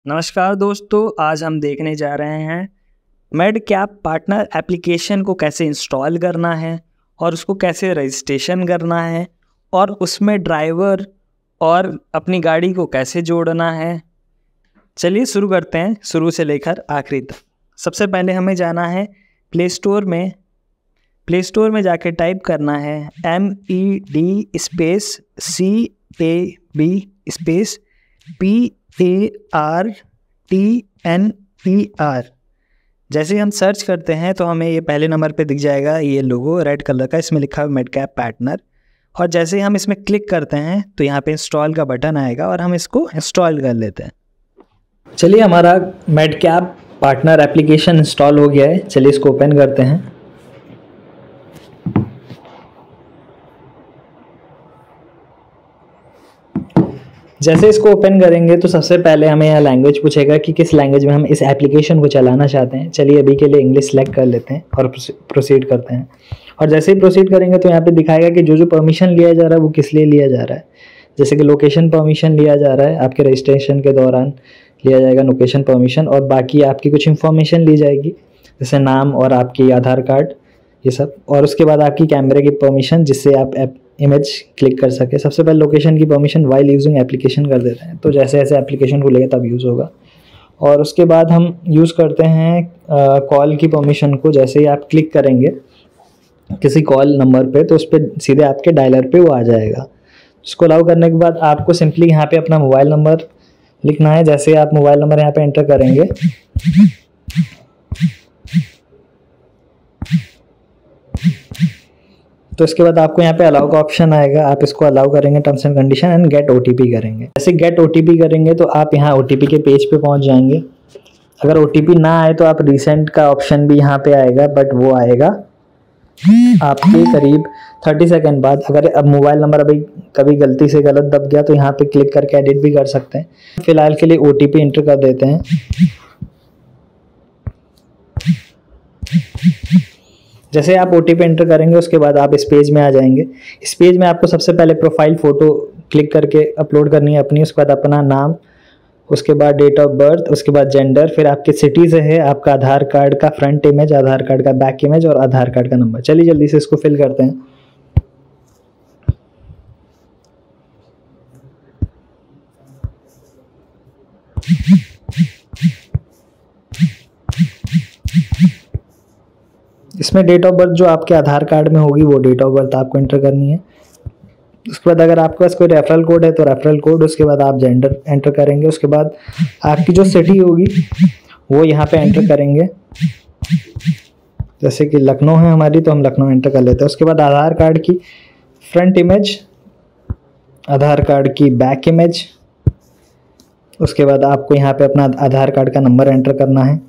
नमस्कार दोस्तों, आज हम देखने जा रहे हैं मेडकैप पार्टनर एप्लीकेशन को कैसे इंस्टॉल करना है और उसको कैसे रजिस्ट्रेशन करना है और उसमें ड्राइवर और अपनी गाड़ी को कैसे जोड़ना है। चलिए शुरू करते हैं, शुरू से लेकर आखिरी तक। सबसे पहले हमें जाना है प्ले स्टोर में जाके टाइप करना है MED space CAB space PARTNER। जैसे हम सर्च करते हैं तो हमें ये पहले नंबर पे दिख जाएगा, ये लोगो रेड कलर का, इसमें लिखा हुआ मेडकैप पार्टनर। और जैसे हम इसमें क्लिक करते हैं तो यहाँ पे इंस्टॉल का बटन आएगा और हम इसको इंस्टॉल कर लेते हैं। चलिए, हमारा मेडकैप पार्टनर एप्लीकेशन इंस्टॉल हो गया है। चलिए इसको ओपन करते हैं। जैसे इसको ओपन करेंगे तो सबसे पहले हमें यहाँ लैंग्वेज पूछेगा कि किस लैंग्वेज में हम इस एप्लीकेशन को चलाना चाहते हैं। चलिए अभी के लिए इंग्लिश सेलेक्ट कर लेते हैं और प्रोसीड करते हैं। और जैसे ही प्रोसीड करेंगे तो यहाँ पे दिखाएगा कि जो परमिशन लिया जा रहा है वो किस लिए लिया जा रहा है। जैसे कि लोकेशन परमिशन लिया जा रहा है, आपके रजिस्ट्रेशन के दौरान लिया जाएगा लोकेशन परमिशन, और बाकी आपकी कुछ इन्फॉर्मेशन ली जाएगी जैसे नाम और आपकी आधार कार्ड, ये सब। और उसके बाद आपकी कैमरे की परमिशन जिससे आप इमेज क्लिक कर सके। सबसे पहले लोकेशन की परमिशन वाइल यूजिंग एप्लीकेशन कर देते हैं, तो जैसे जैसे एप्लीकेशन खुलेगा तब यूज़ होगा। और उसके बाद हम यूज़ करते हैं कॉल की परमिशन को। जैसे ही आप क्लिक करेंगे किसी कॉल नंबर पे तो उस पर सीधे आपके डायलर पे वो आ जाएगा। उसको अलाउ करने के बाद आपको सिंपली यहाँ पे अपना मोबाइल नंबर लिखना है। जैसे आप मोबाइल नंबर यहाँ पे एंटर करेंगे तो इसके बाद आपको यहाँ पे अलाउ का ऑप्शन आएगा। आप इसको अलाउ करेंगे, terms and condition, and get OTP करेंगे। जैसे गेट OTP करेंगे तो आप यहाँ OTP के पेज पे पहुँच जाएंगे। अगर OTP ना आए तो आप रिसेंट का ऑप्शन भी यहाँ पे आएगा, बट वो आएगा आपके करीब 30 सेकंड बाद। अगर अब मोबाइल नंबर अभी कभी गलती से गलत दब गया तो यहाँ पे क्लिक करके एडिट भी कर सकते हैं। फिलहाल के लिए OTP एंटर कर देते हैं। जैसे आप OTP एंटर करेंगे उसके बाद आप इस पेज में आ जाएंगे। इस पेज में आपको सबसे पहले प्रोफाइल फ़ोटो क्लिक करके अपलोड करनी है अपनी। उसके बाद अपना नाम, उसके बाद डेट ऑफ बर्थ, उसके बाद जेंडर, फिर आपके सिटी से है, आपका आधार कार्ड का फ्रंट इमेज, आधार कार्ड का बैक इमेज और आधार कार्ड का नंबर। चलिए जल्दी से इसको फिल करते हैं। इसमें डेट ऑफ बर्थ जो आपके आधार कार्ड में होगी वो डेट ऑफ बर्थ आपको एंटर करनी है। उसके बाद अगर आपके पास कोई रेफरल कोड है तो रेफरल कोड, उसके बाद आप जेंडर एंटर करेंगे। उसके बाद आपकी जो सिटी होगी वो यहाँ पे एंटर करेंगे। जैसे कि लखनऊ है हमारी तो हम लखनऊ एंटर कर लेते हैं। उसके बाद आधार कार्ड की फ्रंट इमेज, आधार कार्ड की बैक इमेज, उसके बाद आपको यहाँ पे अपना आधार कार्ड का नंबर एंटर करना है।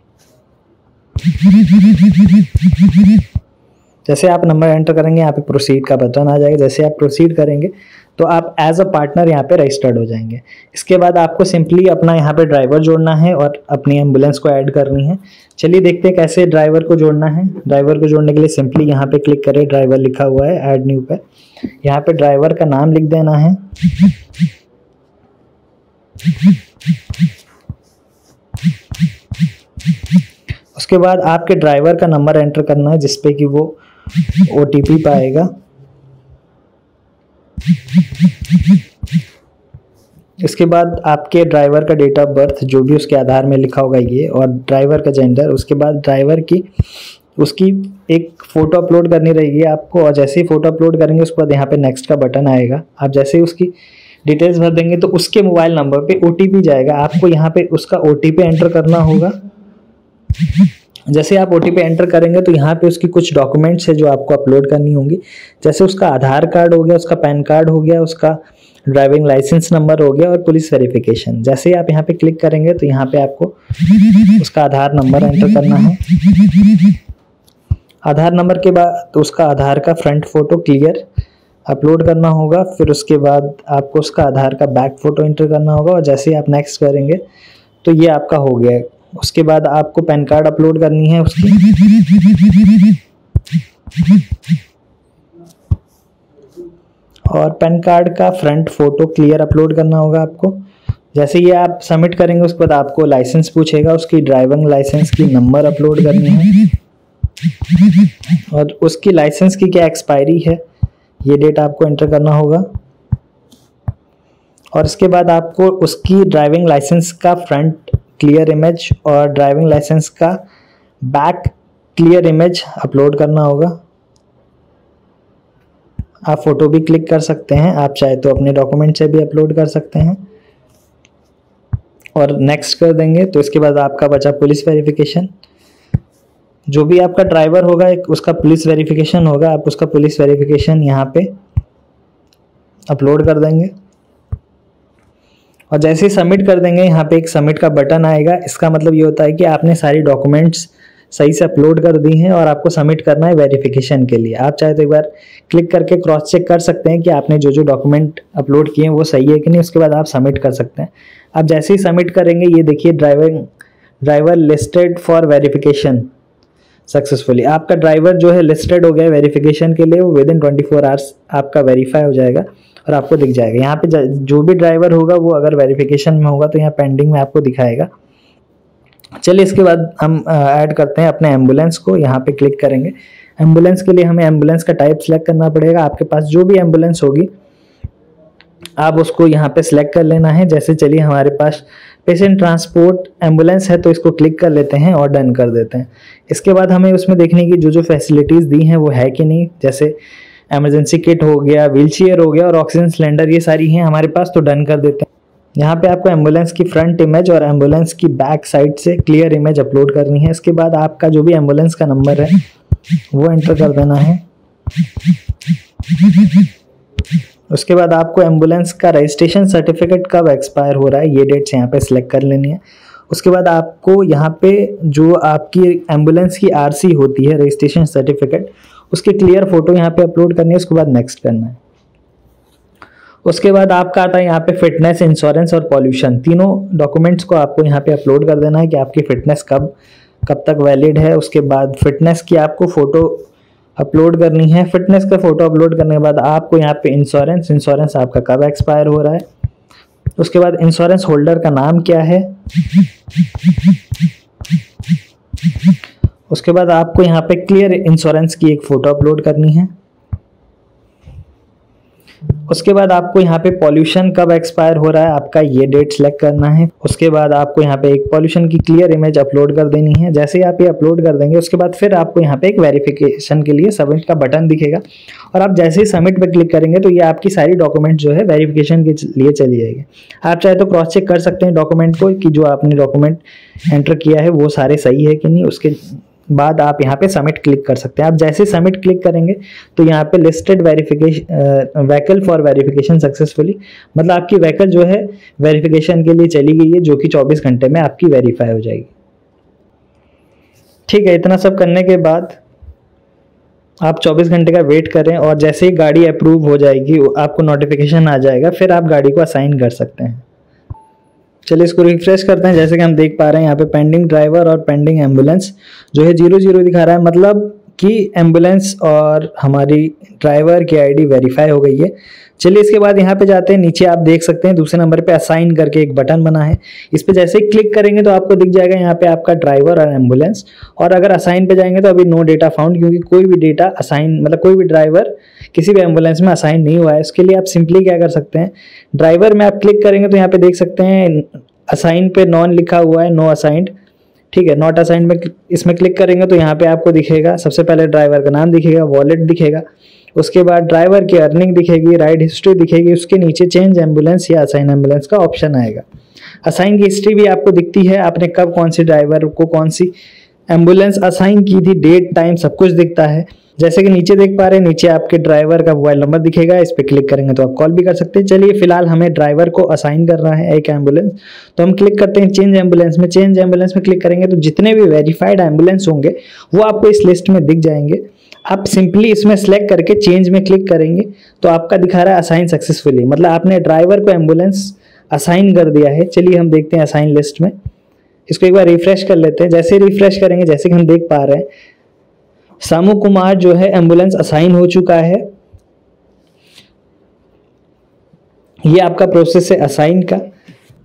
जैसे आप नंबर एंटर करेंगे यहाँ पे प्रोसीड का बटन आ जाएगा। जैसे आप प्रोसीड करेंगे तो आप एज अ पार्टनर यहाँ पे रजिस्टर्ड हो जाएंगे। इसके बाद आपको सिंपली अपना यहाँ पे ड्राइवर जोड़ना है और अपनी एम्बुलेंस को ऐड करनी है। चलिए देखते हैं कैसे ड्राइवर को जोड़ना है। ड्राइवर को जोड़ने के लिए सिंपली यहाँ पे क्लिक करें, ड्राइवर लिखा हुआ है, ऐड न्यू पे। यहाँ पे ड्राइवर का नाम लिख देना है। उसके बाद आपके ड्राइवर का नंबर एंटर करना है जिसपे कि वो OTP पाएगा। इसके बाद आपके ड्राइवर का डेट ऑफ बर्थ जो भी उसके आधार में लिखा होगा ये, और ड्राइवर का जेंडर। उसके बाद ड्राइवर की उसकी एक फ़ोटो अपलोड करनी रहेगी आपको। और जैसे ही फ़ोटो अपलोड करेंगे उसके बाद यहाँ पे नेक्स्ट का बटन आएगा। आप जैसे ही उसकी डिटेल्स भर देंगे तो उसके मोबाइल नंबर पे OTP जाएगा। आपको यहाँ पे उसका OTP एंटर करना होगा। जैसे आप OTP एंटर करेंगे तो यहाँ पे उसकी कुछ डॉक्यूमेंट्स है जो आपको अपलोड करनी होंगी। जैसे उसका आधार कार्ड हो गया, उसका पैन कार्ड हो गया, उसका ड्राइविंग लाइसेंस नंबर हो गया और पुलिस वेरिफिकेशन। जैसे ही आप यहाँ पे क्लिक करेंगे तो यहाँ पे आपको उसका आधार नंबर एंटर करना है। आधार नंबर के बाद तो उसका आधार का फ्रंट फोटो क्लियर अपलोड करना होगा। फिर उसके बाद आपको उसका आधार का बैक फोटो एंटर करना होगा। और जैसे ही आप नेक्स्ट करेंगे तो ये आपका हो गया है। उसके बाद आपको पैन कार्ड अपलोड करनी है उसकी। और पैन कार्ड का फ्रंट फोटो क्लियर अपलोड करना होगा आपको। जैसे ये आप सबमिट करेंगे उसके बाद आपको लाइसेंस पूछेगा, उसकी ड्राइविंग लाइसेंस की नंबर अपलोड करनी है और उसकी लाइसेंस की क्या एक्सपायरी है ये डेट आपको एंटर करना होगा। और इसके बाद आपको उसकी ड्राइविंग लाइसेंस का फ्रंट क्लियर इमेज और ड्राइविंग लाइसेंस का बैक क्लियर इमेज अपलोड करना होगा। आप फोटो भी क्लिक कर सकते हैं, आप चाहे तो अपने डॉक्यूमेंट से भी अपलोड कर सकते हैं और नेक्स्ट कर देंगे। तो इसके बाद आपका बचा पुलिस वेरिफिकेशन। जो भी आपका ड्राइवर होगा एक उसका पुलिस वेरिफिकेशन होगा, आप उसका पुलिस वेरिफिकेशन यहाँ पे अपलोड कर देंगे और जैसे ही सबमिट कर देंगे यहाँ पे एक सबमिट का बटन आएगा। इसका मतलब ये होता है कि आपने सारी डॉक्यूमेंट्स सही से अपलोड कर दी हैं और आपको सबमिट करना है वेरिफिकेशन के लिए। आप चाहे तो एक बार क्लिक करके क्रॉस चेक कर सकते हैं कि आपने जो जो डॉक्यूमेंट अपलोड किए हैं वो सही है कि नहीं, उसके बाद आप सबमिट कर सकते हैं। आप जैसे ही सबमिट करेंगे ये देखिए driver listed for verification successfully. आपका ड्राइवर जो है लिस्टेड हो गया वेरिफिकेशन के लिए, वो विद इन 24 आवर्स आपका वेरीफाई हो जाएगा और आपको दिख जाएगा। यहाँ पे जो भी ड्राइवर होगा वो अगर वेरिफिकेशन में होगा तो यहाँ पेंडिंग में आपको दिखाएगा। चलिए इसके बाद हम ऐड करते हैं अपने एम्बुलेंस को। यहाँ पे क्लिक करेंगे। एम्बुलेंस के लिए हमें एम्बुलेंस का टाइप सेलेक्ट करना पड़ेगा। आपके पास जो भी एम्बुलेंस होगी आप उसको यहाँ पे सिलेक्ट कर लेना है। जैसे चलिए हमारे पास पेशेंट ट्रांसपोर्ट एम्बुलेंस है तो इसको क्लिक कर लेते हैं और डन कर देते हैं। इसके बाद हमें उसमें देखने की जो जो फैसिलिटीज़ दी हैं वो है कि नहीं, जैसे इमरजेंसी किट हो गया, व्हीलचेयर हो गया और ऑक्सीजन सिलेंडर, ये सारी हैं हमारे पास, तो डन कर देते हैं। यहाँ पे आपको एम्बुलेंस की फ्रंट इमेज और एम्बुलेंस की बैक साइड से क्लियर इमेज अपलोड करनी है। इसके बाद आपका जो भी एम्बुलेंस का नंबर है वो एंटर कर देना है। उसके बाद आपको एम्बुलेंस का रजिस्ट्रेशन सर्टिफिकेट कब एक्सपायर हो रहा है ये डेट्स यहाँ पे सिलेक्ट कर लेनी है। उसके बाद आपको यहाँ पे जो आपकी एम्बुलेंस की आरसी होती है, रजिस्ट्रेशन सर्टिफिकेट, उसकी क्लियर फोटो यहाँ पे अपलोड करनी है। उसके बाद नेक्स्ट करना है। उसके बाद आपका आता है यहाँ पे फिटनेस, इंश्योरेंस और पॉल्यूशन, तीनों डॉक्यूमेंट्स को आपको यहाँ पे अपलोड कर देना है कि आपकी फिटनेस कब तक वैलिड है। उसके बाद फिटनेस की आपको फोटो अपलोड करनी है। फिटनेस का फोटो अपलोड करने के बाद आपको यहाँ पे इंश्योरेंस आपका कब एक्सपायर हो रहा है। उसके बाद इंश्योरेंस होल्डर का नाम क्या है। उसके बाद आपको यहाँ पे क्लियर इंश्योरेंस की एक फोटो अपलोड करनी है। उसके बाद आपको यहाँ पे पॉल्यूशन कब एक्सपायर हो रहा है आपका, ये डेट सेलेक्ट करना है। उसके बाद आपको यहाँ पे एक पॉल्यूशन की क्लियर इमेज अपलोड कर देनी है। जैसे ही आप ये अपलोड कर देंगे उसके बाद फिर आपको यहाँ पे एक वेरिफिकेशन के लिए सबमिट का बटन दिखेगा और आप जैसे ही सबमिट पे क्लिक करेंगे तो ये आपकी सारी डॉक्यूमेंट जो है वेरिफिकेशन के लिए चली जाएगी। आप चाहे तो क्रॉस चेक कर सकते हैं डॉक्यूमेंट को कि जो आपने डॉक्यूमेंट एंटर किया है वो सारे सही है कि नहीं। उसके बाद आप यहाँ पे सबमिट क्लिक कर सकते हैं। आप जैसे सबमिट क्लिक करेंगे तो यहाँ पे listed verification vehicle for verification successfully, मतलब आपकी व्हीकल जो है वेरिफिकेशन के लिए चली गई है, जो कि 24 घंटे में आपकी वेरीफाई हो जाएगी। ठीक है, इतना सब करने के बाद आप 24 घंटे का वेट करें और जैसे ही गाड़ी अप्रूव हो जाएगी आपको नोटिफिकेशन आ जाएगा, फिर आप गाड़ी को असाइन कर सकते हैं। चलिए इसको रिफ्रेश करते हैं। जैसे कि हम देख पा रहे हैं यहाँ पे पेंडिंग ड्राइवर और पेंडिंग एम्बुलेंस जो है 00 दिखा रहा है, मतलब कि एम्बुलेंस और हमारी ड्राइवर की आईडी वेरीफाई हो गई है। चलिए इसके बाद यहाँ पे जाते हैं, नीचे आप देख सकते हैं दूसरे नंबर पे असाइन करके एक बटन बना है। इस पे जैसे ही क्लिक करेंगे तो आपको दिख जाएगा यहाँ पे आपका ड्राइवर और एम्बुलेंस। और अगर असाइन पे जाएंगे तो अभी नो डेटा फाउंड, क्योंकि कोई भी डेटा असाइन मतलब कोई भी ड्राइवर किसी भी एम्बुलेंस में असाइन नहीं हुआ है। इसके लिए आप सिंपली क्या कर सकते हैं, ड्राइवर में आप क्लिक करेंगे तो यहाँ पे देख सकते हैं असाइन पे नॉन लिखा हुआ है, नो असाइंड। ठीक है, नॉट असाइंड में इसमें क्लिक करेंगे तो यहाँ पे आपको दिखेगा, सबसे पहले ड्राइवर का नाम दिखेगा, वॉलेट दिखेगा, उसके बाद ड्राइवर की अर्निंग दिखेगी, राइड हिस्ट्री दिखेगी, उसके नीचे चेंज एम्बुलेंस या असाइन एम्बुलेंस का ऑप्शन आएगा। असाइन की हिस्ट्री भी आपको दिखती है, आपने कब कौन सी ड्राइवर को कौन सी एम्बुलेंस असाइन की थी, डेट टाइम सब कुछ दिखता है। जैसे कि नीचे देख पा रहे हैं, नीचे आपके ड्राइवर का मोबाइल नंबर दिखेगा, इस पर क्लिक करेंगे तो आप कॉल भी कर सकते हैं। चलिए फिलहाल हमें ड्राइवर को असाइन करना है एक एम्बुलेंस, तो हम क्लिक करते हैं चेंज एम्बुलेंस में। चेंज एम्बुलेंस में क्लिक करेंगे तो जितने भी वेरीफाइड एम्बुलेंस होंगे वो आपको इस लिस्ट में दिख जाएंगे। आप सिंपली इसमें सेलेक्ट करके चेंज में क्लिक करेंगे तो आपका दिखा रहा है असाइन सक्सेसफुली, मतलब आपने ड्राइवर को एम्बुलेंस असाइन कर दिया है। चलिए हम देखते हैं असाइन लिस्ट में, इसको एक बार रिफ्रेश कर लेते हैं। जैसे रिफ्रेश करेंगे, जैसे कि हम देख पा रहे हैं सामू कुमार जो है एम्बुलेंस असाइन हो चुका है। ये आपका प्रोसेस है असाइन का।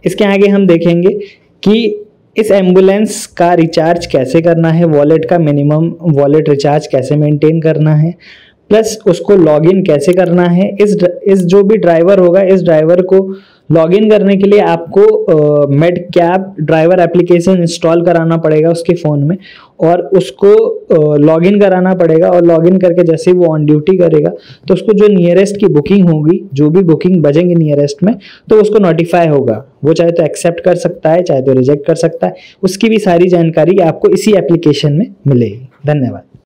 इसके आगे हम देखेंगे कि इस एम्बुलेंस का रिचार्ज कैसे करना है, वॉलेट का मिनिमम वॉलेट रिचार्ज कैसे मेंटेन करना है, प्लस उसको लॉगिन कैसे करना है। इस जो भी ड्राइवर होगा, इस ड्राइवर को लॉगिन करने के लिए आपको made cab driver application install कराना पड़ेगा उसके फ़ोन में, और उसको लॉगिन कराना पड़ेगा। और लॉगिन करके जैसे ही वो ऑन ड्यूटी करेगा तो उसको जो नियरेस्ट की बुकिंग होगी, जो भी बुकिंग बजेंगे नियरेस्ट में, तो उसको नोटिफाई होगा। वो चाहे तो एक्सेप्ट कर सकता है, चाहे तो रिजेक्ट कर सकता है। उसकी भी सारी जानकारी आपको इसी एप्लीकेशन में मिलेगी। धन्यवाद।